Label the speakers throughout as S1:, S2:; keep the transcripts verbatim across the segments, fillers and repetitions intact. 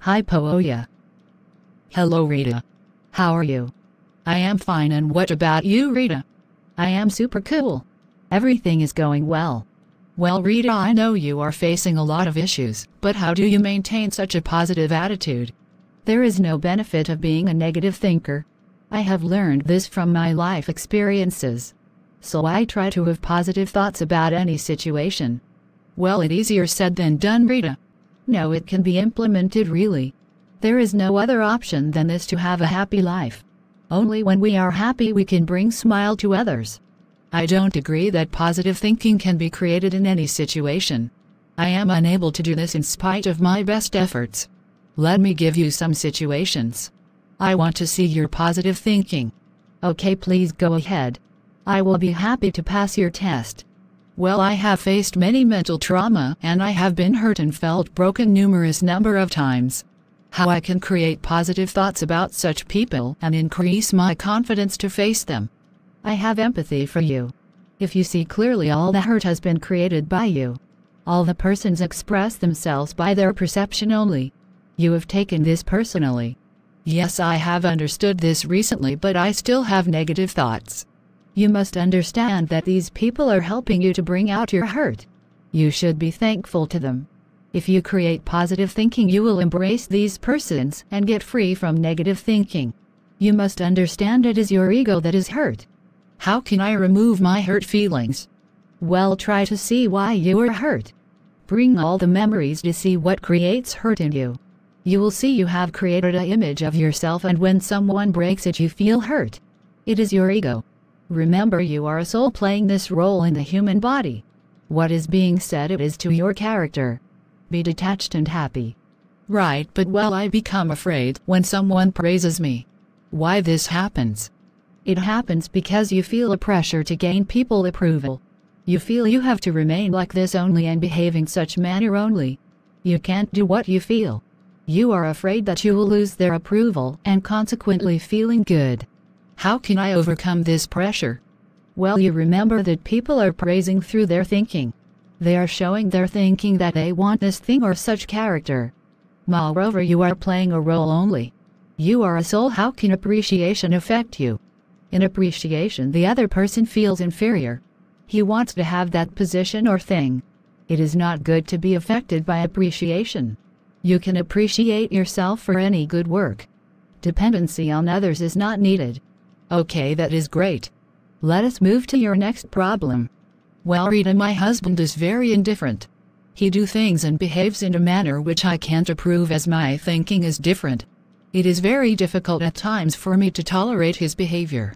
S1: Hi Pooya.
S2: Hello Rita.
S1: How are you?
S2: I am fine, and what about you, Rita?
S1: I am super cool. Everything is going well.
S2: Well Rita, I know you are facing a lot of issues, but how do you maintain such a positive attitude?
S1: There is no benefit of being a negative thinker. I have learned this from my life experiences. So I try to have positive thoughts about any situation.
S2: Well, it's easier said than done, Rita.
S1: No, it can be implemented really. There is no other option than this to have a happy life. Only when we are happy we can bring smile to others.
S2: I don't agree that positive thinking can be created in any situation. I am unable to do this in spite of my best efforts. Let me give you some situations. I want to see your positive thinking.
S1: Okay, please go ahead. I will be happy to pass your test.
S2: Well, I have faced many mental trauma, and I have been hurt and felt broken numerous number of times. How I can create positive thoughts about such people and increase my confidence to face them.
S1: I have empathy for you. If you see clearly, all the hurt has been created by you. All the persons express themselves by their perception only. You have taken this personally.
S2: Yes, I have understood this recently, but I still have negative thoughts.
S1: You must understand that these people are helping you to bring out your hurt. You should be thankful to them. If you create positive thinking, you will embrace these persons and get free from negative thinking. You must understand it is your ego that is hurt.
S2: How can I remove my hurt feelings?
S1: Well, try to see why you are hurt. Bring all the memories to see what creates hurt in you. You will see you have created an image of yourself, and when someone breaks it, you feel hurt. It is your ego. Remember, you are a soul playing this role in the human body. What is being said, it is to your character. Be detached and happy.
S2: Right, but well, I become afraid when someone praises me. Why this happens?
S1: It happens because you feel a pressure to gain people approval. You feel you have to remain like this only and behave in such manner only. You can't do what you feel. You are afraid that you will lose their approval and consequently feeling good.
S2: How can I overcome this pressure?
S1: Well, you remember that people are praising through their thinking. They are showing their thinking that they want this thing or such character. Moreover, you are playing a role only. You are a soul. How can appreciation affect you? In appreciation, the other person feels inferior. He wants to have that position or thing. It is not good to be affected by appreciation. You can appreciate yourself for any good work. Dependency on others is not needed.
S2: Okay, that is great.
S1: Let us move to your next problem.
S2: Well, Rita, my husband is very indifferent. He do things and behaves in a manner which I can't approve, as my thinking is different. It is very difficult at times for me to tolerate his behavior.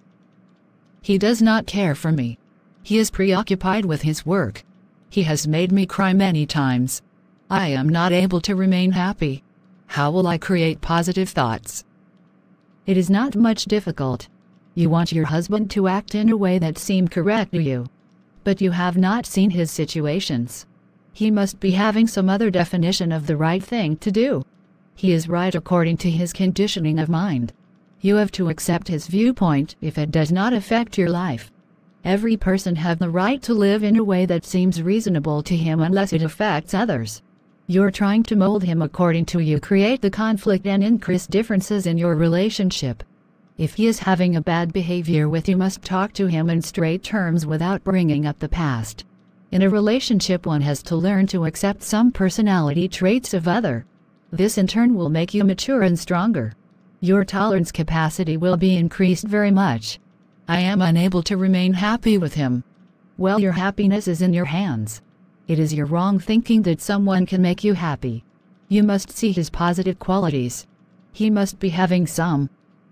S2: He does not care for me. He is preoccupied with his work. He has made me cry many times. I am not able to remain happy. How will I create positive thoughts?
S1: It is not much difficult. You want your husband to act in a way that seems correct to you. But you have not seen his situations. He must be having some other definition of the right thing to do. He is right according to his conditioning of mind. You have to accept his viewpoint if it does not affect your life. Every person has the right to live in a way that seems reasonable to him unless it affects others. You're trying to mold him according to you, create the conflict and increase differences in your relationship. If he is having a bad behavior with you, must talk to him in straight terms without bringing up the past. In a relationship, one has to learn to accept some personality traits of other. This in turn will make you mature and stronger. Your tolerance capacity will be increased very much.
S2: I am unable to remain happy with him.
S1: Well, your happiness is in your hands. It is your wrong thinking that someone can make you happy. You must see his positive qualities. He must be having some.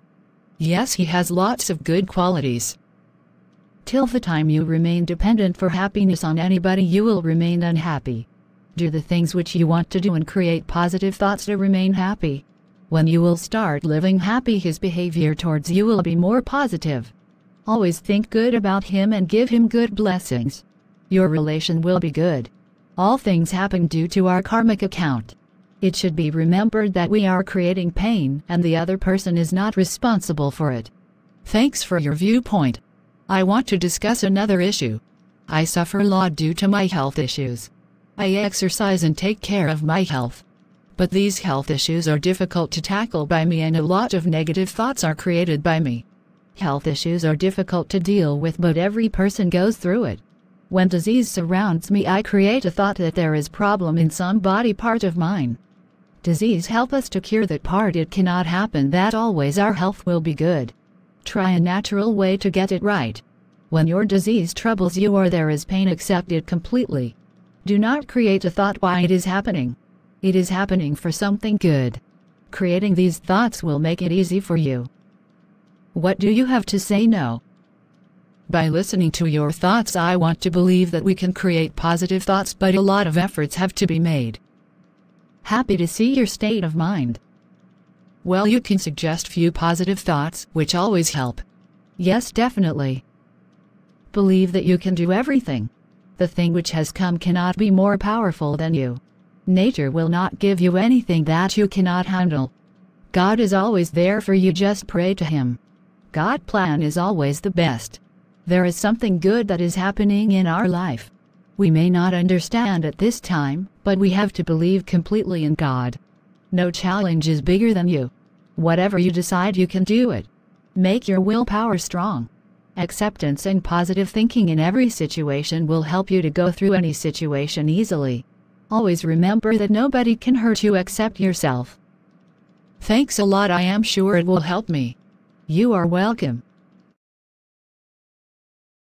S2: Yes, he has lots of good qualities.
S1: Till the time you remain dependent for happiness on anybody, you will remain unhappy. Do the things which you want to do and create positive thoughts to remain happy. When you will start living happy, his behavior towards you will be more positive. Always think good about him and give him good blessings. Your relation will be good. All things happen due to our karmic account. It should be remembered that we are creating pain and the other person is not responsible for it.
S2: Thanks for your viewpoint. I want to discuss another issue. I suffer a lot due to my health issues. I exercise and take care of my health. But these health issues are difficult to tackle by me, and a lot of negative thoughts are created by me.
S1: Health issues are difficult to deal with, but every person goes through it. When disease surrounds me, I create a thought that there is problem in some body part of mine. Disease help us to cure that part. It cannot happen that always our health will be good. Try a natural way to get it right. When your disease troubles you or there is pain, accept it completely. Do not create a thought why it is happening. It is happening for something good. Creating these thoughts will make it easy for you. What do you have to say now?
S2: By listening to your thoughts, I want to believe that we can create positive thoughts, but a lot of efforts have to be made.
S1: Happy to see your state of mind.
S2: Well, you can suggest few positive thoughts, which always help.
S1: Yes, definitely. Believe that you can do everything. The thing which has come cannot be more powerful than you. Nature will not give you anything that you cannot handle. God is always there for you, just pray to Him. God's plan is always the best. There is something good that is happening in our life. We may not understand at this time, but we have to believe completely in God. No challenge is bigger than you. Whatever you decide, you can do it. Make your willpower strong. Acceptance and positive thinking in every situation will help you to go through any situation easily. Always remember that nobody can hurt you except yourself.
S2: Thanks a lot. I am sure it will help me.
S1: You are welcome.